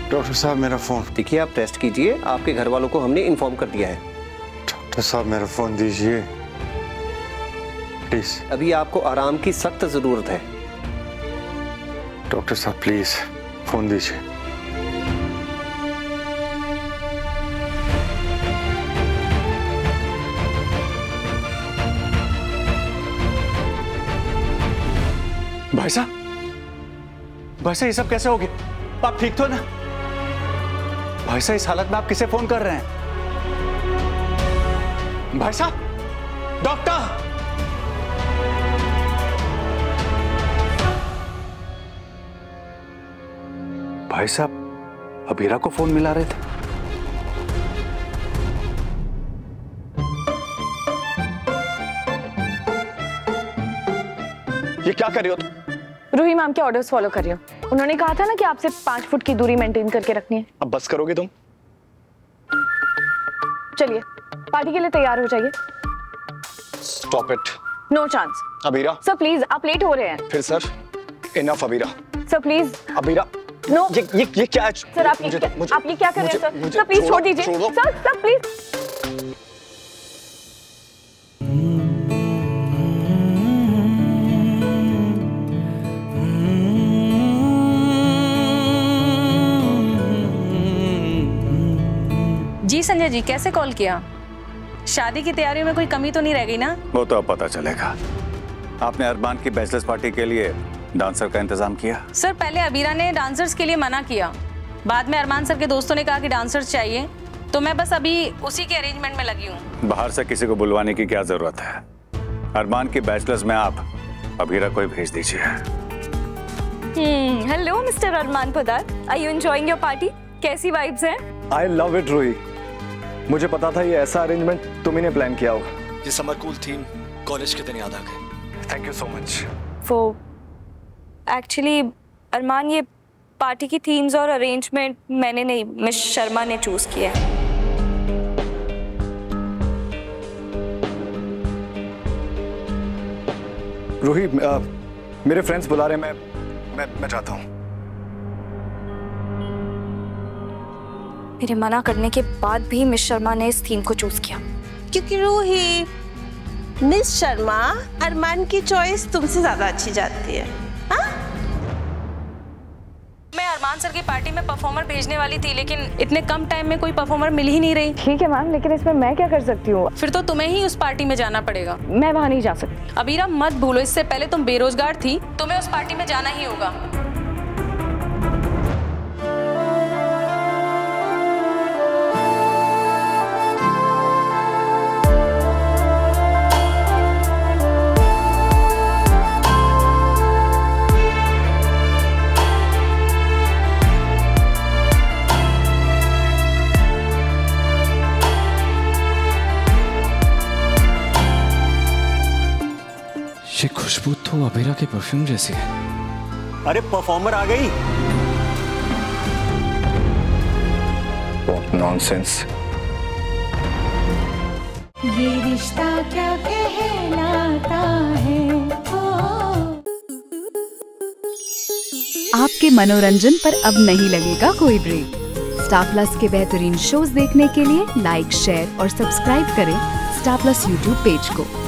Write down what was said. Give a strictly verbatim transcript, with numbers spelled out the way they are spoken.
Doctor साहब मेरा phone. देखिए आप टेस्ट कीजिए, आपके घर वालों को हमने इन्फॉर्म कर दिया है। डॉक्टर साहब मेरा फोन दीजिए प्लीज। अभी आपको आराम की सख्त जरूरत है। डॉक्टर साहब प्लीज फोन दीजिए। भाई साहब, भाई साहब ये सब कैसे हो गया? आप ठीक तो ना? भाई साहब इस हालत में आप किसे फोन कर रहे हैं? भाई साहब, डॉक्टर! भाई साहब अबीरा को फोन मिला रहे थे। ये क्या कर रही हो तुम? रूही मैम के ऑर्डर्स फॉलो कर रही हूँ। उन्होंने कहा था ना कि आपसे पांच फुट की दूरी मेंटेन करके रखनी है। अब बस करोगे तुम? चलिए पार्टी के लिए तैयार हो जाइए। Stop it. No chance. Abira. Sir please, आप लेट हो रहे हैं। फिर sir, enough Abira. Sir please. Abira. No. ये ये ये क्या है? सर आप ये आप ये क्या कर रहे हैं सर? सर प्लीज छोड़ दीजिए। Sir sir please. जी संजय जी, कैसे कॉल किया? शादी की तैयारियों में कोई कमी तो नहीं रह गई ना? वो तो अब पता चलेगा। आपने अरमान की बैचलर्स पार्टी के लिए डांसर का इंतजाम किया? सर पहले अबीरा ने डांसर्स के लिए मना किया, बाद में अरमान सर के दोस्तों ने कहा कि डांसर्स चाहिए, तो मैं बस अभी उसी के अरेंजमेंट में लगी हूँ। बाहर से किसी को बुलवाने की क्या जरूरत है? अरमान की बैचलर्स में आप अबीरा को ही भेज दीजिए। हम्म, hello mister Armaan Poddar, are you enjoying your party? कैसी वाइब्स हैं? I love it Ruhi. मुझे पता था ये ऐसा अरेंजमेंट तुम ही प्लान किया होगा। ये समर कूल थीम कॉलेज के दिन याद आ गए। Thank you so much. वो एक्चुअली अरमान, ये पार्टी की थीम्स और अरेंजमेंट मैंने नहीं, मिस शर्मा ने चूज किया है। रूही, मेरे फ्रेंड्स बुला रहे हैं, मैं मैं मैं चाहता हूँ। मेरे मना करने के बाद भी मिस शर्मा ने इस थीम को चूज किया। क्योंकि रूही, मिस शर्मा अरमान की चॉइस तुमसे ज्यादा अच्छी जाती है। हाँ? मैं अरमान सर की पार्टी में परफॉर्मर भेजने वाली थी, लेकिन इतने कम टाइम में कोई परफॉर्मर मिल ही नहीं रही। ठीक है मैम, लेकिन इसमें मैं क्या कर सकती हूँ? फिर तो तुम्हें ही उस पार्टी में जाना पड़ेगा। मैं वहाँ नहीं जा सकती। अबीरा मत भूलो, इससे पहले तुम बेरोजगार थी, तुम्हें उस पार्टी में जाना ही होगा। ये खुशबू तो अबीरा के परफ्यूम जैसी है। अरे परफॉर्मर आ गई। What nonsense। ये रिश्ता क्या कहलाता है। आपके मनोरंजन पर अब नहीं लगेगा कोई ब्रेक। स्टार प्लस के बेहतरीन शोज देखने के लिए लाइक, शेयर और सब्सक्राइब करें स्टार प्लस यूट्यूब पेज को।